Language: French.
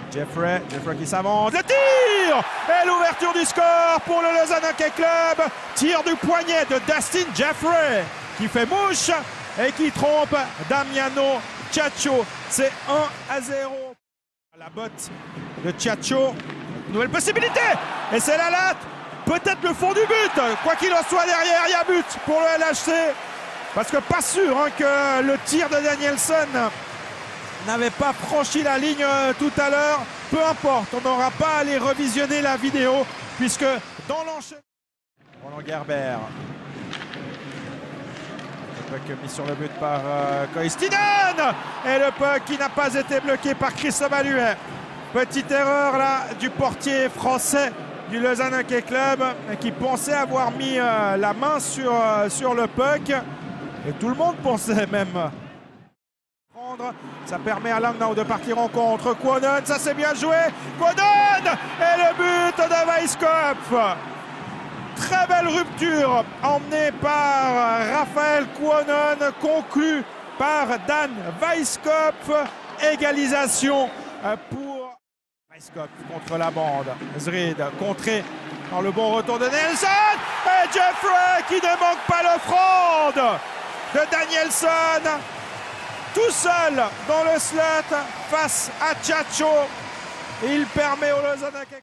Jeffrey qui s'avance, le tir et l'ouverture du score pour le Lausanne Hockey Club. Tir du poignet de Dustin Jeffrey qui fait mouche et qui trompe Damiano Ciaccio. C'est 1-0. La botte de Ciaccio, nouvelle possibilité et c'est la latte, peut-être le fond du but. Quoi qu'il en soit, derrière il y a but pour le LHC parce que pas sûr que le tir de Danielson n'avait pas franchi la ligne tout à l'heure. Peu importe, on n'aura pas à aller revisionner la vidéo puisque dans l'enchaînement, Roland Gerber, le puck mis sur le but par Koistinen et le puck qui n'a pas été bloqué par Christophe Alluet. Petite erreur là du portier français du Lausanne Hockey Club qui pensait avoir mis la main sur le puck et tout le monde pensait même. Ça permet à Langnau de partir en contre. Kuonen, ça c'est bien joué. Kuonen et le but de Weisskopf. Très belle rupture emmenée par Raphaël Kuonen, conclue par Dan Weisskopf. Égalisation pour Weisskopf contre la bande. Zrid contré dans le bon retour de Nelson. Et Jeffrey qui ne manque pas l'offrande de Danielson. Tout seul dans le slot face à Ciaccio. Il permet au Lausanne